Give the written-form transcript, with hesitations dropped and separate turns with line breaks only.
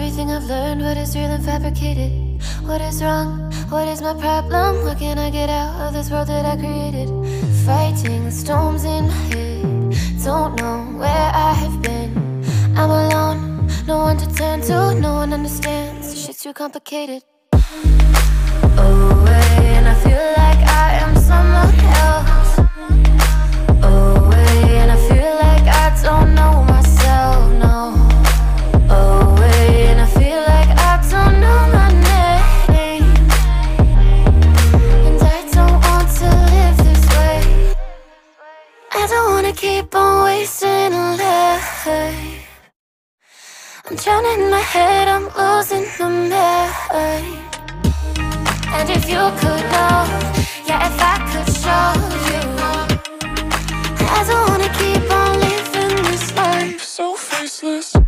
everything I've learned, what is real and fabricated? What is wrong? What is my problem? How can I get out of this world that I created? Fighting the storms in my head, don't know where I have been. I'm alone, no one to turn to, no one understands. This shit's too complicated. Away, and I feel like I am someone else. Away, and I feel like I don't know myself, no. Away, and I feel like I don't know my name. And I don't want to live this way. I don't wanna keep on wasting a life. I'm drowning in my head, I'm losing my mind. And if you could know, yeah, if I could show you, I don't wanna keep on living this life so faceless.